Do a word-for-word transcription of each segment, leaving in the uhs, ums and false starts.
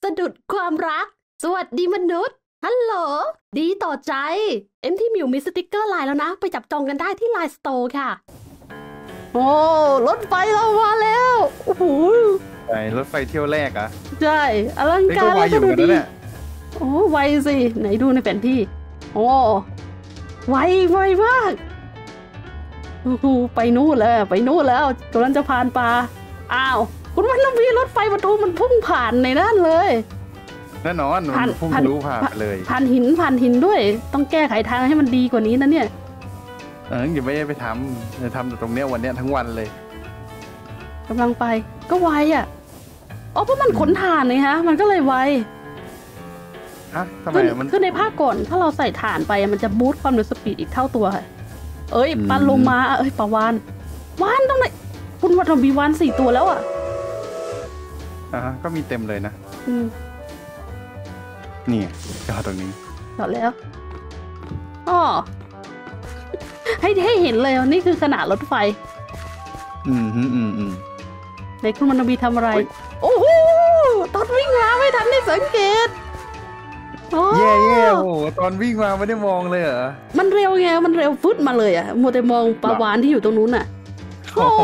สะดุดความรักสวัสดีมนุษย์ฮัลโหลดีต่อใจเอ็มที่มิวมีสติกเกอร์ไลน์แล้วนะไปจับจองกันได้ที่ไลน์สโตร์ค่ะโอ้รถไฟเรามาแล้วโอ้โหไอ้รถไฟเที่ยวแรกอะใช่อลังการแล้วก็ดูดีโอ้ไวสิไหนดูในแผนที่โอ้ไวไวมากโอ้โหไปนู่นแล้วไปนู่นแล้วกำลังจะผ่านป่าอ้าวคุณมันมีรถไฟประตูมันพุ่งผ่านในนั่นเลยแน่นอนมันพุ่งทะลุผ่านเลยผ่านหินผ่านหินด้วยต้องแก้ไขทางให้มันดีกว่านี้นะเนี่ยเอออย่าไม่ได้ไปทำจะทำแต่ตรงเนี้ยวันเนี้ยทั้งวันเลยกำลังไปก็ไวอ่ะอ๋อเพราะมันขนถ่านเลยฮะมันก็เลยไวฮะทำไมมันคือในภาคก่อนถ้าเราใส่ถ่านไปมันจะบูสต์ความเร็วสปีดอีกเท่าตัวค่ะเอ้ยปันลงมาเอ้ยปะวานวานตรงไหนคุณวัดมีวานสี่ตัวแล้วอ่ะอ่าก็มีเต็มเลยนะอืมนี่จอดตรงนี้จอดแล้วอ๋อให้ให้เห็นเลยนี่คือขนาดรถไฟอืมอืมอืมในคุณมันบีทำอะไรโอ้โหตอนวิ่งมาไม่ทันได้สังเกตแย่แย่โอ้ตอนวิ่งมาไม่ได้มองเลยเหรอมันเร็วไงมันเร็วฟึดมาเลยอ่ะมัวแต่มองปลาวานที่อยู่ตรงนู้นน่ะโอ้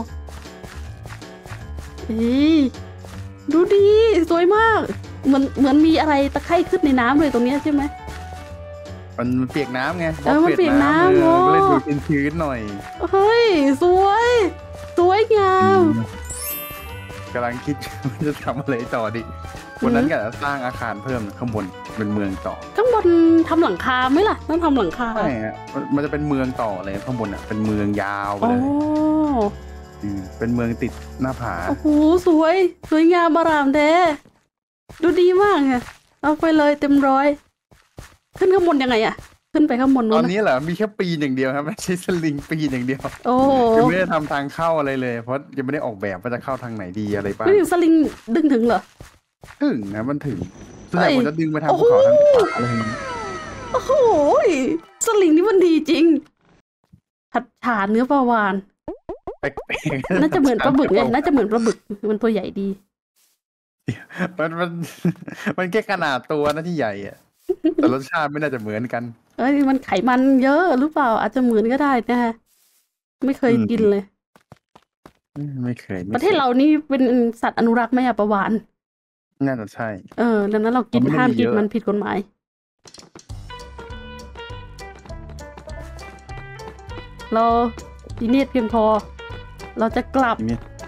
ดูดีสวยมากเหมือนเหมือนมีอะไรตะไคร่ขึ้นในน้ำเลยตรงนี้ใช่ไหมมันเปียกน้ำไงเออมันเปียกน้ำเล่นดูเป็นชื้นหน่อยเฮ้ยสวยสวยงามกำลังคิดจะทำอะไรต่อดิวันนั้นก็สร้างอาคารเพิ่มข้างบนเป็นเมืองต่อข้างบนทำหลังคาไหมล่ะต้องทำหลังคาใช่ฮะมันจะเป็นเมืองต่อเลยข้างบนอ่ะเป็นเมืองยาวไปเลยเป็นเมืองติดหน้าผาโอ้โหสวยสวยงามบารามแท้ดูดีมากไงเอาไปเลยเต็มร้อยขึ้นข้างบนยังไงอะขึ้นไปข้างบนนู้นตอนนี้เหรอมีแค่ปีนอย่างเดียวครับไม่ใช่สลิงปีนอย่างเดียวโอ้ยังไม่ได้ทำทางเข้าอะไรเลยเพราะยังไม่ได้ออกแบบว่าจะเข้าทางไหนดีอะไรบ้างไม่ถึงสลิงดึงถึงเหรอถึงนะมันถึงส่วนใหญ่ผมจะดึงไปทางภูเขาทางป่าอะไรอย่างนี้โอ้โหสลิงนี่มันดีจริงผัดฉาเนื้อปลาวานน่าจะเหมือนปลาบึกไงน่าจะเหมือนปลาบึกมันตัวใหญ่ดีมันมันมันแค่ขนาดตัวนะที่ใหญ่อะแต่รสชาติไม่น่าจะเหมือนกันเอ้ยมันไขมันเยอะหรือเปล่าอาจจะเหมือนก็ได้นะฮะไม่เคยกินเลยไม่เคยประเทศเรานี่เป็นสัตว์อนุรักษ์ไหมอะปลาวาฬน่าจะใช่เออดังนั้นเรากินห้ามกินมันผิดกฎหมายเราดีเนียเพียงพอเราจะกลับ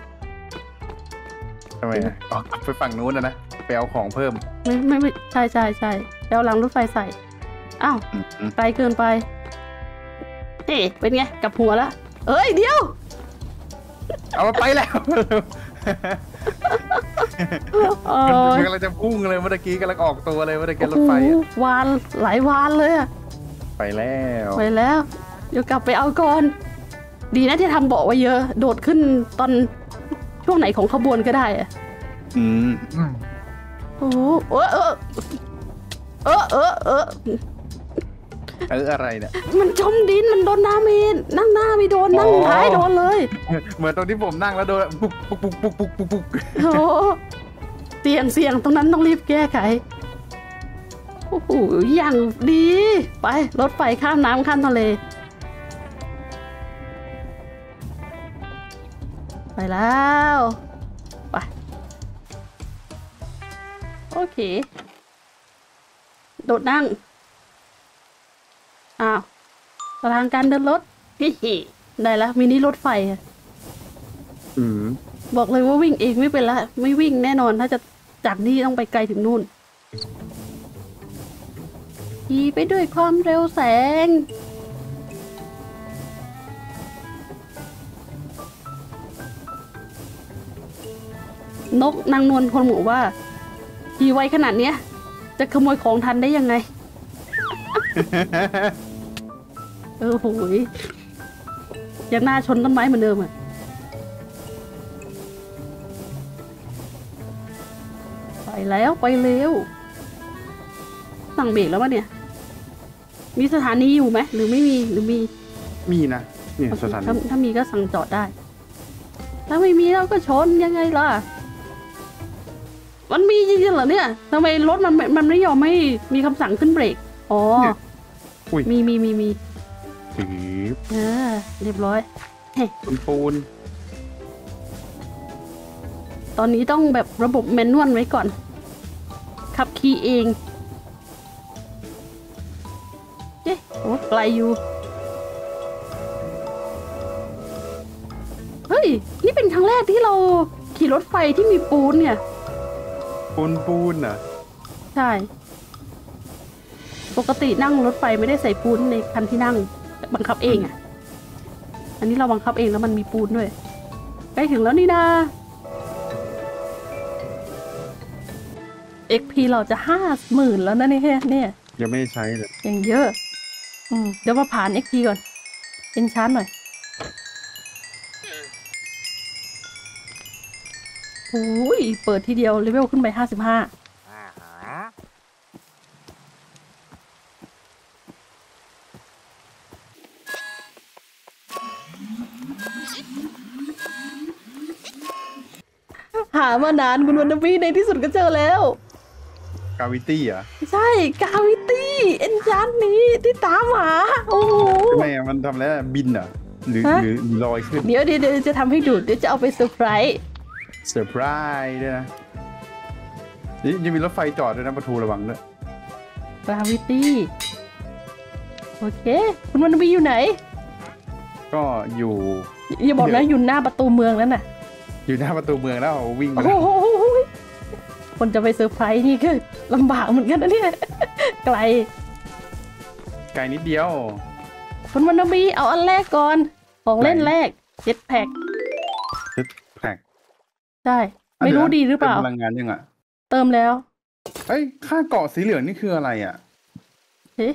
ทำไมอ่ะอ๋อไปฝั่งนู้นนะนะไปเอาของเพิ่มไม่ไม่ไม่ใช่ใช่ใช่ไปเอาหลังรถไฟใส่อ้าวไกลเกินไปเฮ้เป็นไงกับหัวแล้วเอ้ยเดี๋ยวเอาไปแล้วมันกำลังจะพุ่งเลยเมื่อกี้กำลังออกตัวเลยเมื่อกี้รถไฟวานหลายวานเลยอะไปแล้วไปแล้วเดี๋ยวกลับไปเอาก่อนดีนะที่ทำเบาะไว้เยอะโดดขึ้นตอนช่วงไหนของขบวนก็ได้อะอืมโอ้เออเออเออเออเออเอออะไรเนี่ยมันจมดินมันโดนน้ำเองนั่งหน้าไม่โดนนั่งท้ายโดนเลยเหมือนตรงที่ผมนั่งแล้วโดนปุ๊กปุ๊กปุ๊กปุ๊กปุ๊กปุ๊กปุ๊กโอ้เสี่ยงเสี่ยงตรงนั้นต้องรีบแก้ไขโอ้โหอย่างดีไปรถไฟข้ามน้ำข้ามทะเลไปแล้วไปโอเคโดดนั่งอ้าวทางการเดินรถฮิฮิได้แล้วมินิรถไฟอืมบอกเลยว่าวิ่งเองไม่เป็นละไม่วิ่งแน่นอนถ้าจะจากนี่ต้องไปไกลถึงนู่นขี่ไปด้วยความเร็วแสงนกนางนวลคนหมู่ว่าขี่ไวขนาดเนี้ยจะขโมยของทันได้ยังไง เออโหยยังหน้าชนต้นไม้เหมือนเดิมอ่ะไปแล้วไปเร็วสั่งเบรกแล้ววะเนี่ยมีสถานีอยู่ไหมหรือไม่มีหรือมีมีนะนี่สถานีถ้ามีก็สั่งจอดได้ถ้าไม่มีเราก็ชนยังไงล่ะมันมีจริงๆเหรอเนี่ยทำไมรถมันมันไม่ยอมไม่มีคำสั่งขึ้นเบรกอ๋อมีมีมีมีถือเออเรียบร้อยปูนปูนตอนนี้ต้องแบบระบบแมนนวลไว้ก่อนขับขี่เองเอ๊ะโอ้ไกลอยู่เฮ้ยนี่เป็นครั้งแรกที่เราขี่รถไฟที่มีปูนเนี่ยปูนปูนอ่ะใช่ปกตินั่งรถไฟไม่ได้ใส่ปูนในคันที่นั่งบังคับเองอ่ะอันนี้เราบังคับเองแล้วมันมีปูนด้วยใกล้ถึงแล้วนี่นาเอ็กพีเราจะห้าหมื่นแล้วนะนี่แค่เนี่ยยังไม่ใช้เลยยังเยอะอืมเดี๋ยวมาผ่านเอ็กพีก่อนเป็นชั้นหน่อยโอ้ยเปิดทีเดียวเลเวลขึ้นไปห้าสิบห้าหามานานคุณวันนวีในที่สุดก็เจอแล้วกาวิตี้อ่ะใช่กาวิตี้เอ็นจานนี้ที่ตามหาโอ้โหทำไมมันทำแล้วบินอ่ะหรือหรือลอยขึ้นเดี๋ยวเดี๋ยวจะทำให้ดูเดี๋ยวจะเอาไปเซอร์ไพรส์เซอร์ไพรส์ด้วยนะนี่ยังมีรถไฟจอดด้วยนะประตูระวังด้วยกาวิตี้โอเคคุณวันนวีอยู่ไหนก็อยู่อย่าบอกนะอยู่หน้าประตูเมืองนั่นน่ะอยู่หน้าประตูเมืองแล้ววิ่งไปโอ้โหคนจะไปเซอร์ไพรส์นี่คือลำบากเหมือนกันนะเนี่ยไกลไกลนิดเดียวคุณวันนบีเอาอันแรกก่อนของเล่นแรกเจ็ตแพ็กเจ็ตแพ็กใช่ไม่รู้ดีหรือเปล่าพลังงานยังอ่ะเติมแล้วเฮ้ยค่าเกาะสีเหลืองนี่คืออะไรอ่ะเฮ้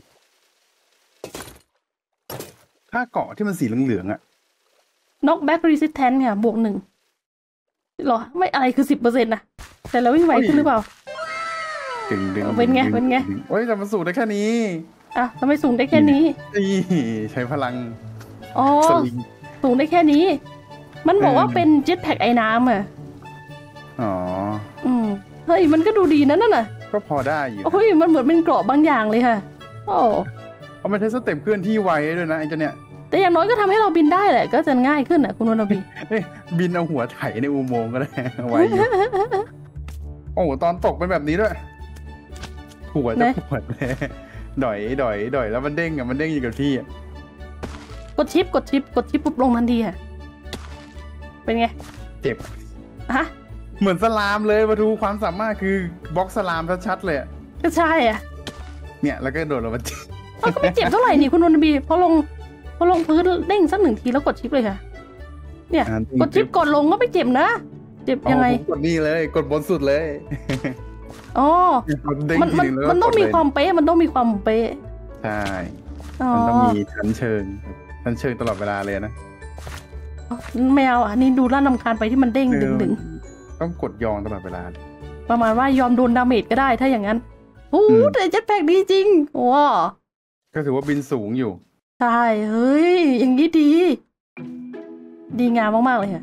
ค่าเกาะที่มันสีเหลืองๆอ่ะน็อกแบ็กรีสิสแทนเนี่ยบวกหนึ่งหรอไม่อะไรคือสิบเปอร์เซ็นต์นะแต่เราวิ่งไหวขึ้นหรือเปล่าดึงดึงเป็นไงเป็นไงโอ้ยแต่มันสูงได้แค่นี้อ่ะทำไมสูงได้แค่นี้นี่ใช้พลังอ๋อสูงได้แค่นี้มันบอกว่าเป็นเจ็ตแพ็กไอ้น้ำอ่ะอ๋ออืมเฮ้ยมันก็ดูดีนะนั่นน่ะก็พอได้อยู่เฮ้ยมันเหมือนเป็นเกราะบางอย่างเลยค่ะโอ้เอามาใช้สเต็ปเคลื่อนที่ไวด้วยนะไอ้เจ้าเนี่ยแต่อย่างน้อยก็ทำให้เราบินได้แหละก็จะง่ายขึ้นอ่ะคุณวรรณบีบินเอาหัวไถในอุโมงค์ก็ได้ไว้โอ้ตอนตกเป็นแบบนี้ด้วยหัวจะปวดเลยดอยดอยดอยแล้วมันเด้งอ่ะมันเด้งอยู่กับที่กดชิปกดชิปกดชิปปุ๊บลงทันทีอ่ะเป็นไงเจ็บฮะเหมือนสลามเลยมาดูความสามารถคือบล็อกสลามชัดๆเลยก็ใช่อ่ะเนี่ยแล้วก็โดดลงมาก็ไม่เจ็บเท่าไหร่นี่คุณวรรณบีพอลงพอลงพื้นเด้งสักหนึ่งทีแล้วกดชิปเลยค่ะเนี่ยกดชิปกดลงก็ไม่เจ็บนะเจ็บยังไงกดนี่เลยกดบนสุดเลยอ๋อมันมันมันต้องมีความเป๊ะมันต้องมีความเป๊ะใช่มันต้องมีชั้นเชิงชั้นเชิงตลอดเวลาเลยนะไม่เอาอ่ะนี่ดูล่านำคาญไปที่มันเด้งดึงดึงต้องกดยองตลอดเวลาประมาณว่ายอมโดนดาเมจก็ได้ถ้าอย่างนั้นโอ้แต่เจ็ตแพ็กดีจริงว้าก็ถือว่าบินสูงอยู่ใช่เฮ้ยอย่างนี้ดีดีงามมากๆเลยค่ะ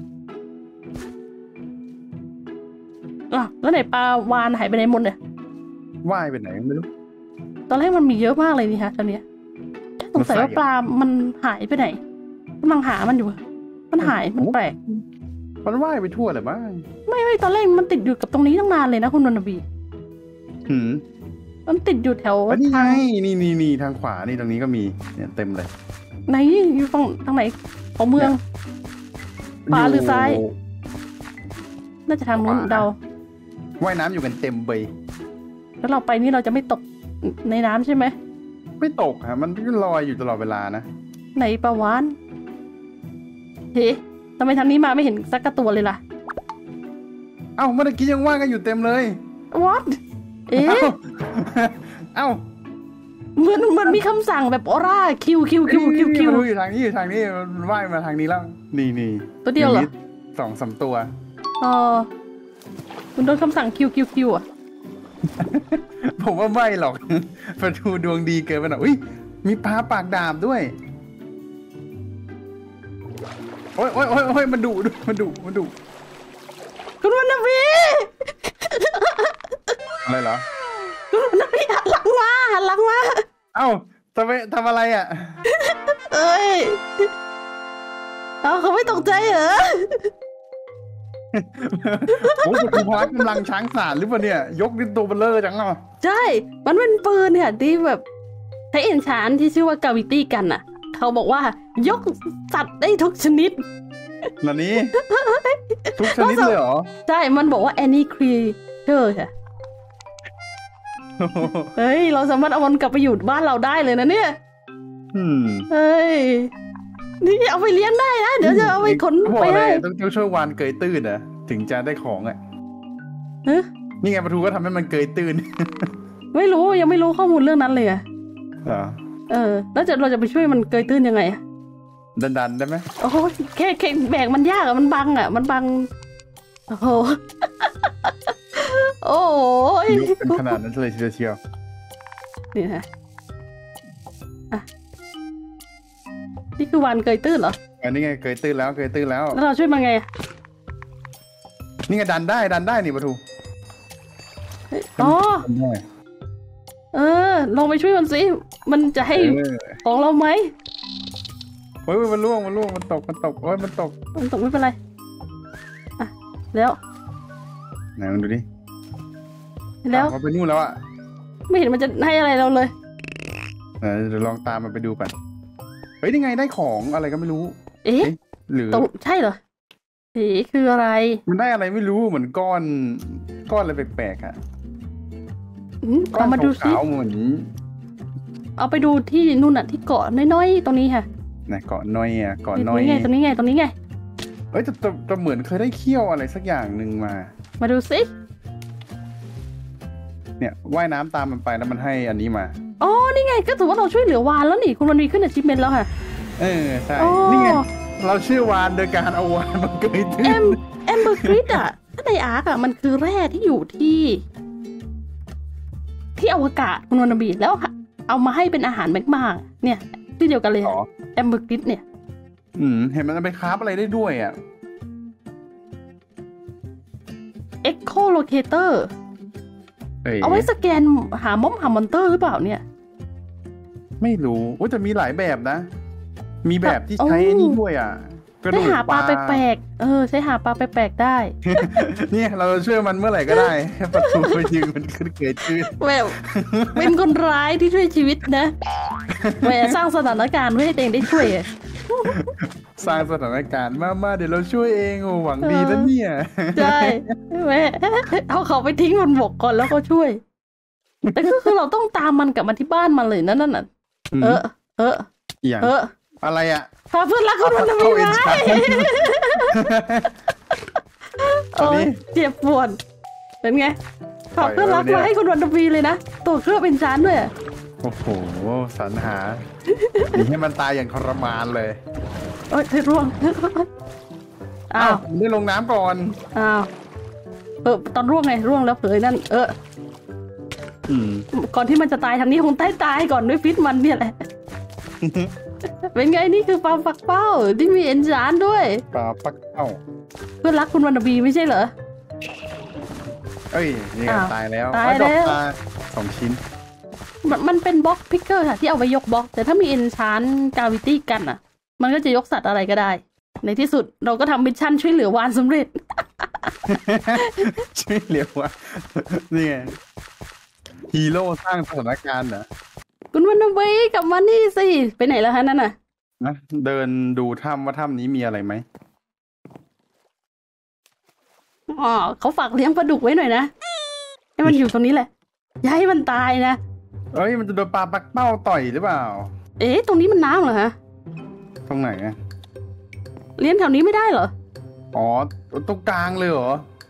อ่ะแล้วไหนปลาวานหายไปไหนหมดเนี่ยว่ายไปไหนไม่รู้ตอนแรกมันมีเยอะมากเลยนี่ฮะตอนเนี้ยสงสัยว่าปลามันหายไปไหนกำลังหามันอยู่มันหายมันแปลกมันว่ายไปทั่วเลยมั้งไม่ไม่ตอนแรกมันติดอยู่กับตรงนี้ตั้งนานเลยนะคุณนนทบีหืมมันติดอยู่แถวทางนี่นี่นี่ทางขวานี่ตรงนี้ก็มีเนี่ยเต็มเลยไหนอยู่ฝั่งทางไหนของเมืองขวาหรือซ้ายน่าจะทางนู้นเดาว่ายน้ำอยู่กันเต็มใบแล้วเราไปนี่เราจะไม่ตกในน้ำใช่ไหมไม่ตกฮะมันก็ลอยอยู่ตลอดเวลานะไหนปลาวานเฮ้ทำไมทางนี้มาไม่เห็นสักตัวเลยล่ะเอ้าเมื่อกี้ยังว่ายกันอยู่เต็มเลย what เอ๊ะเอ้าเหมือนเหมือนมีคำสั่งแบบออร่าคิวคิวคิวคิวคิวอยู่ทางนี้อยู่ทางนี้มันว่ายมาทางนี้แล้วนี่นี่ตัวเดียวเหรอสองสามตัวอ๋อคุณโดนคำสั่งคิวคิวคิวอ่ะผมว่าไม่หรอกประตูดวงดีเกินไปหน่อยอุ้ยมีปลาปากดาบด้วยโอ้ยโอ้ยโอ้ยโอ้ยมันดุมันดุมันดุคุณวรรณวีอะไรเหรอนั่นพี่หันหลังมาหันหลังมาเอ้าทำไมทำอะไรอ่ะเอ้ยเอาเขาไม่ตกใจเหรอโอ้ยคุณพลักกำลังช้างสารหรือเปล่าเนี่ยยกดินตัวเบลเลอร์จังอ่ะใช่มันเป็นปืนเนี่ยที่แบบใช้เอ็นชานที่ชื่อว่ากาวิตี้กันอ่ะเขาบอกว่ายกสัตว์ได้ทุกชนิดนั่นนี้ทุกชนิดเลยเหรอใช่มันบอกว่า any creature ค่ะเฮ้ยเราสามารถเอามันกลับไปอยู่บ้านเราได้เลยนะเนี่ยเฮ้ยนี่เอาไปเลี้ยงได้นะเดี๋ยวจะเอาไปขนไปให้ต้องช่วยวานเกยตื้นนะถึงจะได้ของอ่ะนี่ไงปะทูก็ทำให้มันเกยตื้นไม่รู้ยังไม่รู้ข้อมูลเรื่องนั้นเลยอ่ะเออแล้วจะเราจะไปช่วยมันเกยตื้นยังไงดันดันได้ไหมโอ้โหแค่แค่แบกมันยากอ่ะมันบังอ่ะมันบังโอ้โหโอ้ยเป็นขนาดนั้นเลยทีเดียวนี่ฮะอ่ะนี่คือวานเกยตื้นเหรออันนี้ไงเกยตื้นแล้วเกยตื้นแล้วแล้วเราช่วยมันไงนี่ไงดันได้ดันได้นี่ปะทูอ๋อเออลองไปช่วยมันสิมันจะให้ของเราไหมเฮ้ยมันล่วงมันล่วงมันตกมันตกโอ้ยมันตกมันตกไม่เป็นไรอ่ะแล้วไหนมันดูดิแล้วมันไปนู่นแล้วอ่ะไม่เห็นมันจะให้อะไรเราเลยเดี๋ยวลองตามมันไปดูกันเฮ้ยนี่ไงได้ของอะไรก็ไม่รู้เอ๊ะหรือใช่เหรอเอ๊ะคืออะไรมันได้อะไรไม่รู้เหมือนก้อนก้อนอะไรแปลกๆอ่ะเอามาดูสิเหมือนเอาไปดูที่นู่นน่ะที่เกาะน้อยๆตรงนี้ค่ะไหนเกาะน้อยอ่ะเกาะน้อยไงตรงนี้ไงตรงนี้ไงเอ้ยแต่แต่เหมือนเคยได้เคี่ยวอะไรสักอย่างหนึ่งมามาดูสิเนี่ยว่ายน้ำตามมันไปแล้วมันให้อันนี้มาอ๋อนี่ไงก็ถือว่าเราช่วยเหลือวานแล้วนี่คุณมันมีขึ้นอาชีพเมนแล้วค่ะเออใช่นี่ไงเราชื่อวานโดยการเอาวานมาเกยตื้นแอมแอมเบอร์กริดอ่ะถ้าในอาร์กอ่ะมันคือแร่ที่อยู่ที่ที่อวกาศคุณวรรณบีแล้วเอามาให้เป็นอาหารแมกมาเนี่ยที่เดียวกันเลยแอมเบอร์กริดเนี่ยอืมเห็นมันไปคราฟอะไรได้ด้วยอ่ะเอ็กโคโลเคเตอร์เอาไว้สแกนหามอมหามอนเตอร์หรือเปล่าเนี่ยไม่รู้ว่าจะมีหลายแบบนะมีแบบที่ใช้นี่ด้วยอ่ะใช้หาปลาแปลกๆเออใช้หาปลาแปลกๆได้เนี่ยเราช่วยมันเมื่อไหร่ก็ได้ประตูไปยิงมันขึ้นเกยตื้นแบบเป็นคนร้ายที่ช่วยชีวิตนะแหมสร้างสถานการณ์เพื่อให้ตัวเองได้ช่วยสร้างสถานการณ์มาๆเดี๋ยวเราช่วยเองโอ้หวังดีนะเนี่ยใช่แม่เอาเขาไปทิ้งบนบกก่อนแล้วก็ช่วยแต่ก็คือเราต้องตามมันกลับมาที่บ้านมันเลยนั่นน่ะเออเออเอออะไรอ่ะพาเพื่อนรักคนนั้นไม่ได้โอ้ยเจ็บปวดเป็นไงพาเพื่อนรักมาให้คุณวันดวีเลยนะตัวเครื่องเป็นชั้นด้วยโอ้โหสรรหาให้มันตายอย่างทรมานเลยโอ้ยเธอร่วงอ้าวได้ลงน้ำก่อนอ้าวเออตอนร่วงไงร่วงแล้วเผยนั่นเออก่อนที่มันจะตายทางนี้คงตายตายก่อนด้วยฟิตมันเนี่ยแหละเป็นไงนี่คือปลาปักเป้าที่มีเอนจานด้วยปลาปักเป้าเพื่อนรักคุณวรรณบีไม่ใช่เหรอเอ้ยนี่ตายแล้วตายแล้วสองชิ้นมันมันเป็นบล็อกพิกเกอร์ค่ะที่เอาไว้ยกบล็อกแต่ถ้ามีเอนชานกาวิตี้กันอ่ะมันก็จะยกสัตว์อะไรก็ได้ในที่สุดเราก็ทำมิชชั่นช่วยเหลือวานสำเร็จช่วยเหลือวานนี่ไงฮีโร่สร้างสถานการณ์เหรอคุณวรรณบีกลับมานี่สิไปไหนแล้วฮะนั่นน่ะนะเดินดูถ้ำว่าถ้ำนี้มีอะไรไหมอ๋อเขาฝากเลี้ยงปลาดุกไว้หน่อยนะให้มันอยู่ตรงนี้แหละอย่าให้มันตายนะเอ้ยมันจะโดนปลาปักเป้าต่อยหรือเปล่าเอ๊ะตรงนี้มันน้ำเหรอฮะตรงไหนอะเลี้ยงแถวนี้ไม่ได้เหรออ๋อตรงกลางเลยเหรอ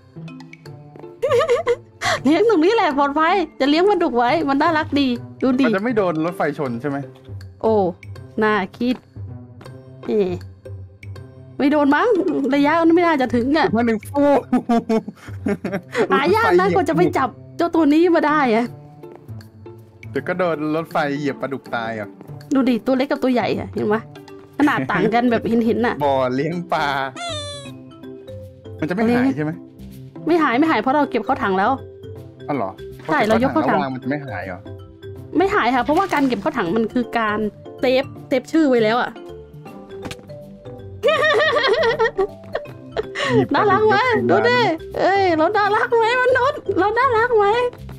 เลี้ยงตรงนี้แหละปลอดภัยจะเลี้ยงปลาดุกไว้มันน่ารักดีดูดีมันจะไม่โดนรถไฟชนใช่ไหมโอ้น่าคิดเอ๊ไม่โดนมั้งระยะมันไม่น่าจะถึงอ่ะมันหนึ่งฟูหายากนะกว่าจะไปจับเจ้าตัวนี้มาได้อะเดี๋ยวก็โดนรถไฟเหยียบปลาดุกตายอ่ะดูดิตัวเล็กกับตัวใหญ่อะเห็นไหมขนาดต่างกันแบบเห็นเห็นน่ะบ่อเลี้ยงปลามันจะไม่หายใช่ไหมไม่หายไม่หายเพราะเราเก็บเข้าถังแล้วอ๋อเหรอใช่เรายกเข้าถังวางมันจะไม่หายเหรอไม่หายค่ะเพราะว่าการเก็บเข้าถังมันคือการเซฟเซฟชื่อไว้แล้วอ่ะน่ารักไหมดูดิเอ้ยเราน่ารักไหมมนุษย์เราน่ารักไหม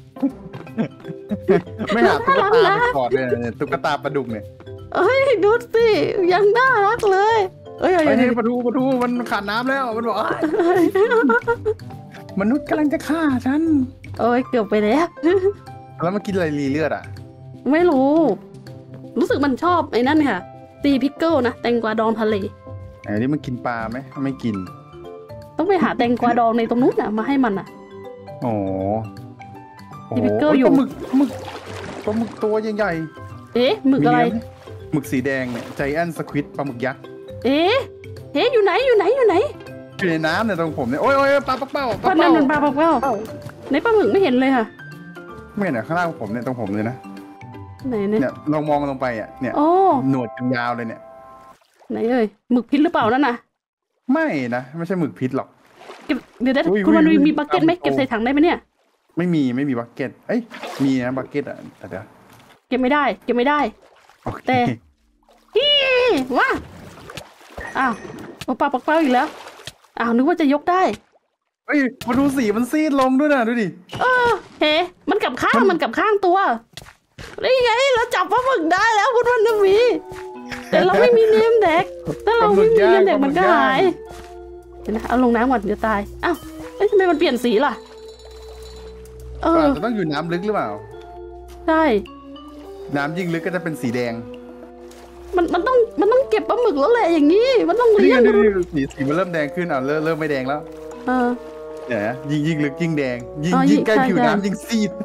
ไม่หาตุ๊กตาไปกอดเลยเนี่ยตุ๊กตาปลาดุกเนี่ยเอ้ยดูสิยังน่ารักเลยเอ้ยไอ้ปลาทูปลาทูมันขาดน้ำแล้วมันบอกมนุษย์กำลังจะฆ่าฉันโอ้ยเกือบไปแล้วแล้วมันกินอะไรรีเลือดอ่ะไม่รู้รู้สึกมันชอบไอ้นั่นค่ะซีพิกเกิลนะแตงกวาดองทะเลไอ้นี่มันกินปลาไหมไม่กินต้องไปหาแตงกวาดองในตรงนู้นน่ะมาให้มันอ่ะโอ้ซีพิกเกิลอยู่ปลาหมึกหมึกปลาหมึกตัวใหญ่ๆเอ๊ะหมึกอะไรหมึกสีแดงเนี่ยไจแอนสควิดปลาหมึกยักษ์เอ๊ะเฮ้ยอยู่ไหนอยู่ไหนอยู่ไหนอยู่ในน้ำเนี่ยตรงผมเนี่ยโอ้ยโอ้ยปลาปักเป้าปลานั่นมันปลาปักเป้าในปลาหมึกไม่เห็นเลยค่ะไม่เห็นข้างล่างผมเนี่ยตรงผมเลยนะไหนเนี่ยลองมองลงไปอ่ะเนี่ยหนวดยาวเลยเนี่ยไหนเอ่ยหมึกพิษหรือเปล่านั่นน่ะไม่นะไม่ใช่หมึกพิษหรอกเก็บเดี๋ยวได้คุณมันมีบักเก็ตไหมเก็บใส่ถังได้ไหมเนี่ยไม่มีไม่มีบักเก็ตเอ้ยมีนะบักเก็ตอ่ะแต่เดี๋ยวเก็บไม่ได้เก็บไม่ได้แต่ฮีว้าอ้าวโอปลาปักเป้าอีกแล้วอ้าวนึกว่าจะยกได้เฮ้ยมาดูสีมันซีดลงด้วยนะดูดิเออเฮ้มันกับข้างมันกับข้างตัวนี่ไงเราจับปลาหมึกได้แล้วคุณวันนมีแต่เราไม่มีเนมแดกถ้าเราไม่มีเนมแดกมันก็หายเห็นไหมเอาลงน้ำก่อนเดี๋ยวตายอ้าวเอ้ยทำไมมันเปลี่ยนสีล่ะเออจะต้องอยู่น้ำลึกหรือเปล่าใช่น้ำยิ่งลึกก็จะเป็นสีแดงมันมันต้องมันต้องเก็บปลาหมึกแล้วแหละอย่างนี้มันต้องเลี้ยงสีสีมันเริ่มแดงขึ้นอ่ะเริ่มเริ่มไม่แดงแล้วเออเนี่ยยิ่งยิ่งลึกยิ่งแดงยิ่งยิ่งใกล้ผิวน้ำยิ่งซีด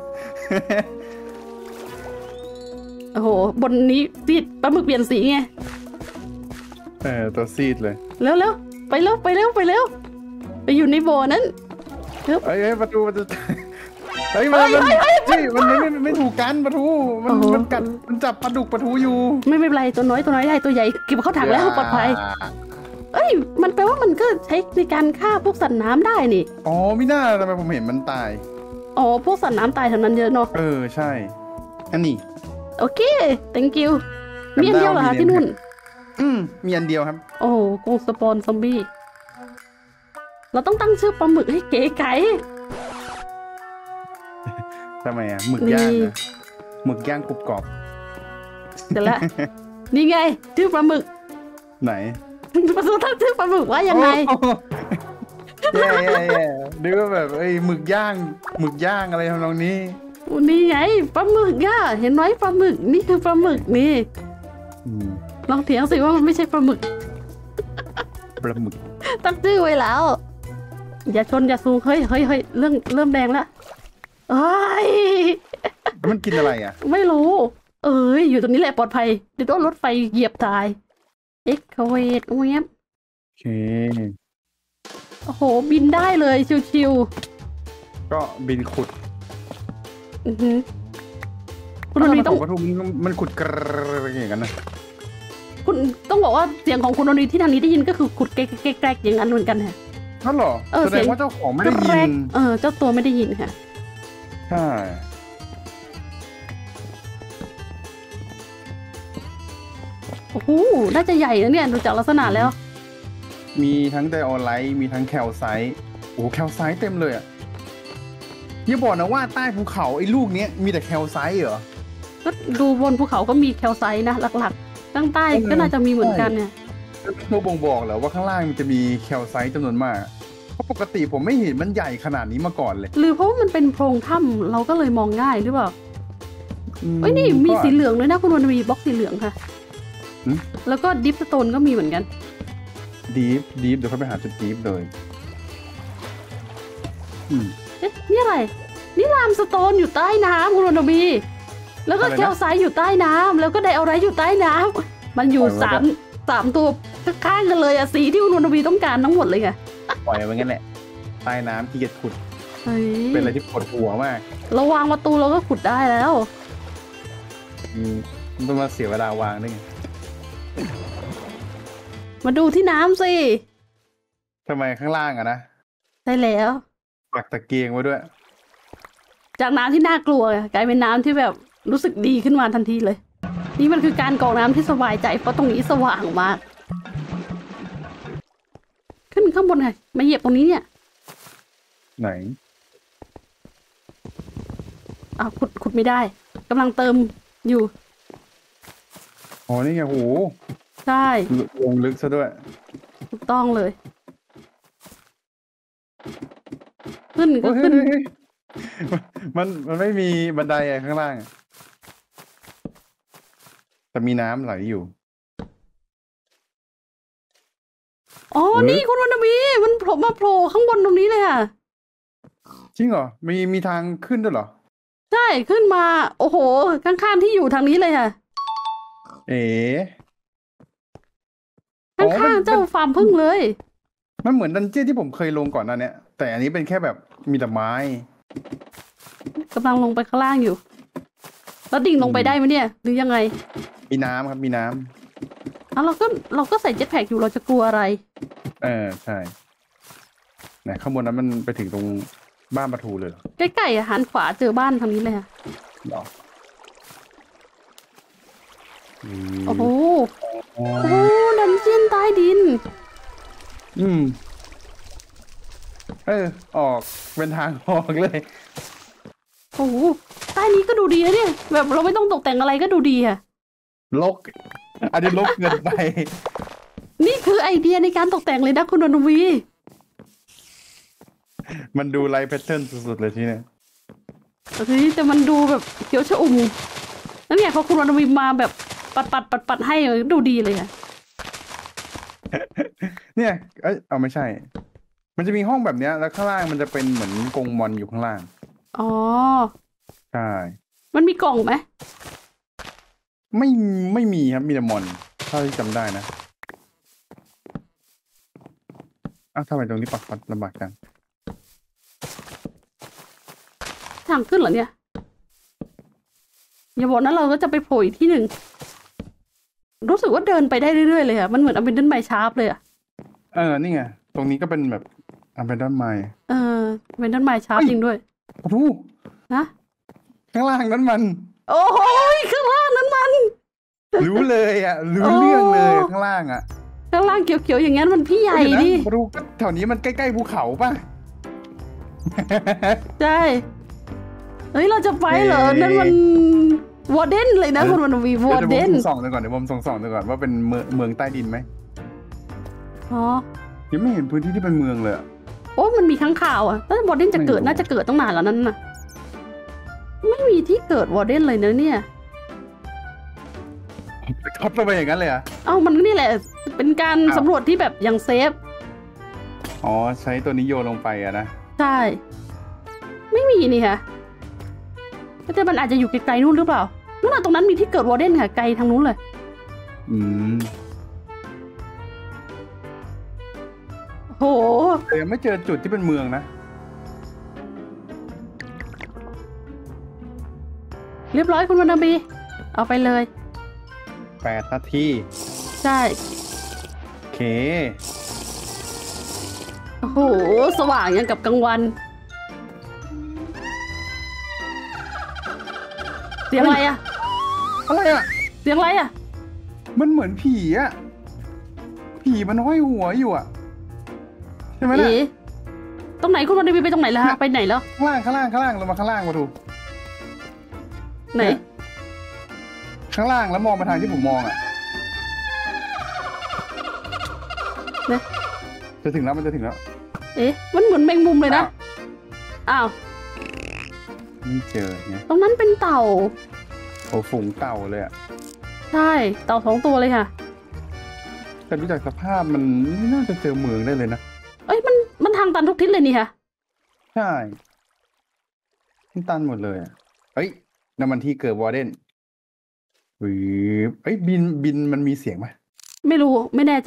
โอ้โหบนนี้ซีดปลาหมึกเปลี่ยนสีไงเออตัวซีดเลยเร็วเร็วไปเร็วไปเร็วไปเร็วไปอยู่ในบ่อนั้นเฮ้ยประตูประตูเฮ้ยมันมันมันไม่ไม่ถูกกันปลาทูมันมันกัดมันจับปลาดุกปลาทูอยู่ไม่ไม่เป็นไรตัวน้อยตัวน้อยได้ตัวใหญ่เก็บเข้าถังแล้วปลอดภัยเอ้ยมันแปลว่ามันก็ใช้ในการฆ่าพวกสัตว์น้ำได้นี่อ๋อไม่น่าทำไมผมเห็นมันตายอ๋อพวกสัตว์น้ำตายเท่านั้นเยอะเนาะเออใช่อันนี้โอเค thank you มีอันเดียวเหรอคะที่นู่นอืมมีอันเดียวครับโอ้กงสปอนซอมบี้เราต้องตั้งชื่อปลาหมึกให้เก๋ไก๋ทำไมอ่ะหมึกย่างนะหมึกย่างกรุบกรอบเดี๋ยวละนี่ไงชื่อปลาหมึกไหนประตูตั้งชื่อปลาหมึกว่ายังไงแย่แย่แย่ดูว่าแบบเอ้ยหมึกย่างหมึกย่างอะไรทำนองนี้นี่ไงปลาหมึกย่าเห็นไหมปลาหมึกนี่คือปลาหมึกนี่ลองเถียงสิว่ามันไม่ใช่ปลาหมึกปลาหมึกตั้งชื่อไว้แล้วอย่าชนอย่าซูเฮ้ยเฮ้ยเฮ้ยเรื่องเริ่มแดงแล้วเอ้ยมันกินอะไรอ่ะไม่รู้เอ้ยอยู่ตรงนี้แหละปลอดภัยเดี๋ยวโดนรถไฟเหยียบตายเอ็กคาเวตเว็บโอเคโอ้โหบินได้เลยชิวๆก็บินขุดอือฮึคุณนนท์ต้องมันขุดกระอย่างนั้นนะคุณต้องบอกว่าเสียงของคุณนนท์ที่ทางนี้ได้ยินก็คือขุดแกรกๆอย่างนั้นเหมือนกันค่ะนั่นหรอแสดงว่าเจ้าของไม่ได้ยินเออเจ้าตัวไม่ได้ยินค่ะใช่โอ้โหน่าจะใหญ่นะเนี่ยดูจากลักษณะแล้วมีทั้งไดออนไลท์มีทั้งแคลไซต์โอ้แคลไซต์เต็มเลยอ่ะอย่าบอกนะว่าใต้ภูเขาไอ้ลูกนี้มีแต่แคลไซต์เหรอก็ดูบนภูเขาก็มีแคลไซต์นะหลักๆตั้งใต้ก็น่าจะมีเหมือนกันเนี่ยเราบ่งบอกเหรอว่าข้างล่างมันจะมีแคลไซต์จำนวนมากเพราะปกติผมไม่เห็นมันใหญ่ขนาดนี้มาก่อนเลยหรือเพราะมันเป็นโพรงถ้ำเราก็เลยมองง่ายหรือเปล่าเอ้ยนี่มีสีเหลืองด้วยนะคุณวันมีบล็อกสีเหลืองค่ะแล้วก็ดิฟสโตนก็มีเหมือนกันดิฟดิฟเดี๋ยวเขาไปหาจุดดิฟเลยเอ๊ะนี่อะไรนี่ลามสโตนอยู่ใต้น้ำคุณวันมีแล้วก็แคลไซต์อยู่ใต้น้ำแล้วก็ไดเอาไรอยู่ใต้น้ำมันอยู่สามสามตัวข้างกันเลยอะสีที่คุณวันมีต้องการทั้งหมดเลยไงปล่อยไว้งั้นแหละใต้น้ำที่เกียจขุดเป็นอะไรที่ปวดหัวมากเราวางประตูเราก็ขุดได้แล้วมันต้องมาเสียเวลาวางได้ไงมาดูที่น้ำสิทำไมข้างล่างอะนะใช่แล้วปักตะเกียงไว้ด้วยจากน้ำที่น่ากลัวกลายเป็นน้ำที่แบบรู้สึกดีขึ้นมาทันทีเลย นี่มันคือการกรอกน้ำที่สบายใจเพราะตรงนี้สว่างมากขึ้นข้างบนไงมาเหยียบตรงนี้เนี่ยไหนอ้าวขุดขุดไม่ได้กำลังเติมอยู่อ๋อนี่ไงโหใช่ลงลึกซะด้วยถูกต้องเลยขึ้นก็ขึ้นมันมันไม่มีบันไดอะไรข้างล่างแต่มีน้ำไหลอยู่อ๋อนี่คุณวรรณวีมันโผล่มาโผล่ข้างบนตรงนี้เลยค่ะจริงเหรอมีมีทางขึ้นด้วยเหรอใช่ขึ้นมาโอ้โหข้างๆที่อยู่ทางนี้เลยค่ะเอ๋ข้างๆเจ้าฟาร์มพึ่งเลยมันเหมือนดันเจี้ยนที่ผมเคยลงก่อนหน้านี้แต่อันนี้เป็นแค่แบบมีแต่ไม้กำลังลงไปข้างล่างอยู่แล้วดิ่งลงไปได้ไหมเนี่ยหรือยังไงมีน้ำครับมีน้ำอ่ะเราก็เราก็ใส่เจ็ตแพ็กอยู่เราจะกลัวอะไรเออใช่ไหนข้างบนนั้นมันไปถึงตรงบ้านปลาทูเลยใกล้ๆอ่ะหันขวาเจอบ้านทางนี้เลยค่ะหรอโอ้โหโอ้ดันเจี้ยนใต้ดินอืมเออออกเป็นทางออกเลยโอ้โหใต้นี้ก็ดูดีนะเนี่ยแบบเราไม่ต้องตกแต่งอะไรก็ดูดีอะลกอันนี้ลกเกินไปนี่คือไอเดียในการตกแต่งเลยนะคุณวรรณวีมันดูไลท์แพทเทิร์นสุดๆเลยที่เนี่ยทีนี้แต่มันดูแบบเขียวชอุ่มแล้วเนี่ยพอคุณวรรณวีมาแบบปัดปัดปัดปัดให้ดูดีเลยอะเนี่ยเอ้ยเอาไม่ใช่มันจะมีห้องแบบเนี้ยแล้วข้างล่างมันจะเป็นเหมือนกรงมอนอยู่ข้างล่างอ๋อใช่มันมีกล่องไหมไม่ไม่มีครับมีแต่มอนเท่าที่จำได้นะอ้าวทำไมตรงนี้ปักปัดลำบากจังทางขึ้นเหรอเนี่ยอย่าบอกนะเราก็จะไปโผล่อีกที่หนึ่งรู้สึกว่าเดินไปได้เรื่อยๆเลยอะมันเหมือนเอาเป็นต้นไม้ชาร์ปเลยอะเออนี่ไงตรงนี้ก็เป็นแบบเอาเป็นต้นไม้เออเป็นต้นไม้ชาร์ปจริงด้วยโอ้โหนะข้างล่างนั้นมันโอ้ยข้างล่างนั้นมันรู้เลยอ่ะรู้เรื่องเลยข้างล่างอ่ะข้างล่างเขียวๆอย่างงั้นมันพี่ใหญ่ดิรู้แถวนี้มันใกล้ๆภูเขาป่ะใช่เฮ้ยเราจะไปเหรอนั่นมันวอร์เดนเลยนะคุณวรรณวีวอร์เดนส่องดูก่อนเดี๋ยวผมส่องส่องดูก่อนว่าเป็นเมืองเมืองใต้ดินไหมอ๋อยังไม่เห็นพื้นที่ที่เป็นเมืองเลยโอ้มันมีข้างข่าวอ่ะถ้าวอร์เดนจะเกิดน่าจะเกิดตั้งนานแล้วนั่นน่ะไม่มีที่เกิดวอร์เดนเลยนะเนี่ยท็อปลงไปอย่างนั้นเลยอ่ะเอ้ามันนี่แหละเป็นการสำรวจที่แบบยังเซฟอ๋อใช้ตัวนี้โยนลงไปอะนะใช่ไม่มีนี่ค่ะแต่มันอาจจะอยู่ไกลๆนู่นหรือเปล่านู่นน่ะตรงนั้นมีที่เกิดวอร์เดนค่ะไกลทางนู้นเลยอืมโหแต่ยังไม่เจอจุดที่เป็นเมืองนะเรียบร้อยคุณวรรณบีเอาไปเลยแปดนาทีใช่โอเคโอ้โหสว่างยังกับกลางวันเสียงอะไรอะอะไรอะเสียงอะไรอะมันเหมือนผีอะผีมันห้อยหัวอยู่อะใช่ไหมล่ะตรงไหนคุณวรรณบีไปตรงไหนแล้วฮะไปไหนแล้วข้างล่างข้างล่างข้างล่างลงมาข้างล่างมาดูไหนข้างล่างแล้วมองไปทางที่ผมมองอ่ะนะจะถึงแล้วมันจะถึงแล้วเอ๊ะมันเหมือนแมงมุมเลยนะอ้าวไม่เจอเนี่ยตรงนั้นเป็นเต่าโอ้ฝูงเต่าเลยอ่ะใช่เต่าสองตัวเลยค่ะแต่ดูจากสภาพมันไม่น่าจะเจอเมืองได้เลยนะเอ้ยมันมันทางตันทุกทิศเลยนี่ค่ะใช่ที่ตันหมดเลยอ่ะเอ้ยน้ำมันที่เกิดวอร์เดนวิบเอ้ยบินบินมันมีเสียงไหมไม่รู้ไม่แน่ใจ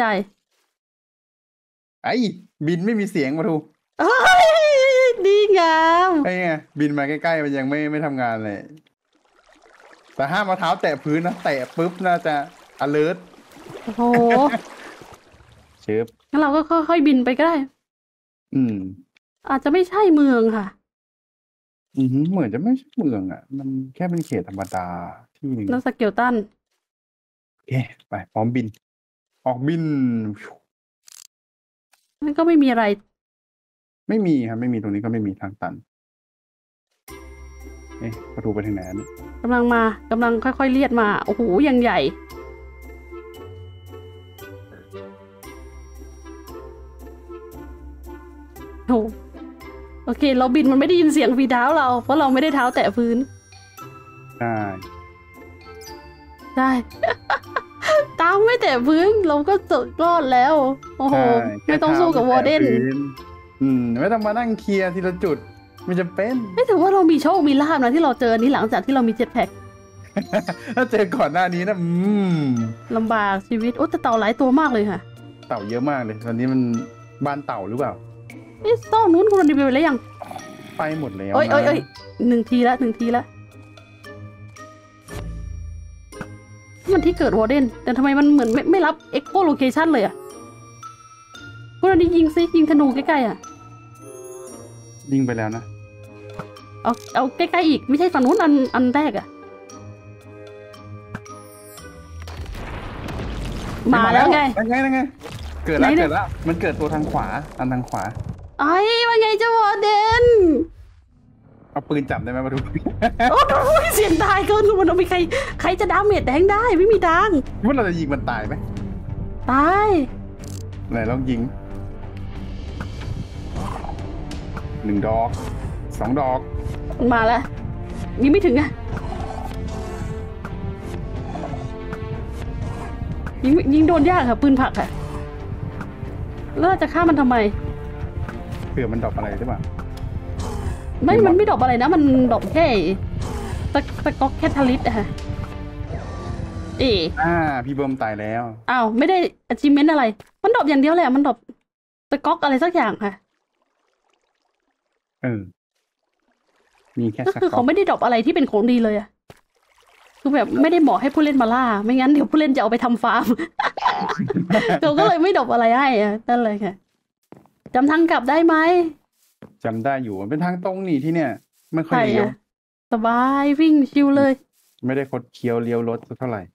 ไอ้บินไม่มีเสียงมาดูเอ้ยดีงามไอ้ไงบินมาใกล้ๆมันยังไม่ไม่ทำงานเลยแต่ห้ามเอาเท้าแตะพื้นนะแตะปุ๊บน่าจะ alert โอ้โหเชิบงั้นเราก็ค่อยๆบินไปก็ได้อืมอาจจะไม่ใช่เมืองค่ะอือหือเหมือนจะไม่ใช่เมืองอ่ะ มันแค่เป็นเขตธรรมดาที่หนึ่งแล้วสเกลตันโอเคไปพร้อมบิน ออกบินมันก็ไม่มีอะไรไม่มีครับไม่มีตรงนี้ก็ไม่มีทางตัน เอ๊ะประตูไปทางไหนอันนี้กำลังมากำลังค่อยๆเลียดมาโอ้โหยังใหญ่โอ้โอเค เราบินมันไม่ได้ยินเสียงฝีเท้าเราเพราะเราไม่ได้เท้าแตะพื้นใช่ได้ ตามไม่แตะพื้นเราก็จดรอดแล้ว โอ้โหใช่ไม่ต้องสู้กับวอร์เดนแค่เท้าไม่แตะพื้นอืมไม่ต้องมานั่งเคลียร์ทีละจุดไม่จำเป็นไม่ถือว่าเรามีโชคมีลาภนะที่เราเจออันนี้หลังจากที่เรามีเจ็ตแพ็คถ้าเจอก่อนหน้านี้นะอืมลำบากชีวิตโอ้แต่เต่าหลายตัวมากเลยค่ะเต่าเยอะมากเลยตอนนี้มันบ้านเต่าหรือเปล่านี่โซ่นู้นคุณรีวิวไปแล้วยังไปหมดแล้วเอ้ยนะเอ้ยเอ้ยหนึ่งทีละหนึ่งทีละมันที่เกิดวอร์เดนแต่ทำไมมันเหมือนไม่ไม่รับเอ็กโ o โลเคชันเลยอ่ะคุณอันนี้ยิงซิยิงธนูใกล้ๆอ่ะยิงไปแล้วนะเอาเอาใกล้ๆอีกไม่ใช่ฝั่งนู้นอันอันแรกอ่ะ มาแล้วไงยังไงยังไงเกิดแล้วไหนเนี่ยเกิดแล้วมันเกิดตัวทางขวาอันทางขวาไอ้ว่าไงเจ้าวอร์เดนเอาปืนจับได้ไหมมาดูโอ้ยเสียงตายเกินมันเอาไปใครใครจะดาเมจแดงได้ไม่มีทางว่าเราจะยิงมันตายไหมตายไหนลองยิงหนึ่งดอกสองดอกมาแล้วยิงไม่ถึงอะยิงยิงโดนยากค่ะปืนผักค่ะแล้วเราจะฆ่ามันทำไมเผื่อมันดอกอะไรใช่ปะไม่ มันไม่ดรอปอะไรนะ มันดรอปแค่ตะตะก๊อกแคทาลิสอะค่ะเอ๋อ่า พี่เบิ้มตายแล้วอ้าว ไม่ได้ achievement อะไร มันดรอปอย่างเดียวแหละ มันดรอปตะก๊อกอะไรสักอย่างค่ะเออ มีแค่ก็สักคือก๊อเขากไม่ได้ดรอปอะไรที่เป็นของดีเลยอะคือแบบไม่ได้เหมาะให้ผู้เล่นมาล่า ไม่งั้นเดี๋ยวผู้เล่นจะเอาไปทำฟาร์ม เขาก็เลยไม่ดรอปอะไรให้อะนั่นเลยค่ะจำทางกลับได้ไหมจำได้อยู่มันเป็นทางตรงนี่ที่เนี่ย ไม่ค่อยใช่เลี้ยวอะสบายวิ่งชิวเลยไม่ได้คดเคี้ยวเลี้ยวรถสักเท่าไหร่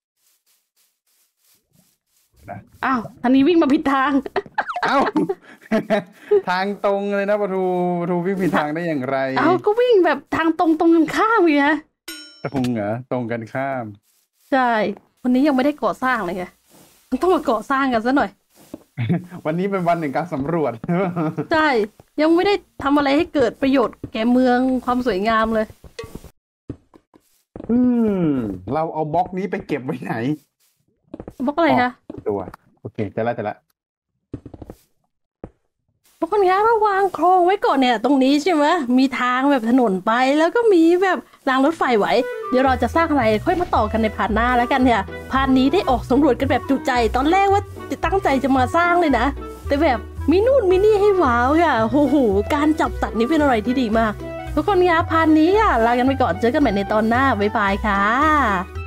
อ้าวทางนี้วิ่งมาผิดทางเอ้า ทางตรงเลยนะปะทูปะทูวิ่งผิดทางได้อย่างไรเอาก็วิ่งแบบทางตรงตรงกันข้ามไงตรงเหรอตรงกันข้ามใช่วันนี้ยังไม่ได้ก่อสร้างเลยไงมันต้องมาก่อสร้างกันซะหน่อยวันนี้เป็นวันแห่งการสำรวจใช่ยังไม่ได้ทำอะไรให้เกิดประโยชน์แก่เมืองความสวยงามเลยอืม เราเอาบล็อกนี้ไปเก็บไว้ไหนบอกอะไรคะตัวโอเคจะละจะละทุกคนคะเราวางโครงไว้ก่อนเนี่ย ตรงนี้ใช่ไหมมีทางแบบถนนไปแล้วก็มีแบบรางรถไฟไว้ เดี๋ยวเราจะสร้างอะไรค่อยมาต่อกันในพาร์ทหน้าแล้วกันเนี่ยพาร์ทนี้ได้ออกสำรวจกันแบบจุใจตอนแรกว่าจะตั้งใจจะมาสร้างเลยนะ แต่แบบมีนู่นมีนี่ให้ว้าวค่ะโอ้โหการจับสัตว์นี้เป็นอะไรที่ดีมาก ทุกคนคะพาร์ทนี้ค่ะลากันไปก่อนเจอกันใหม่ในตอนหน้าบ๊ายบายค่ะ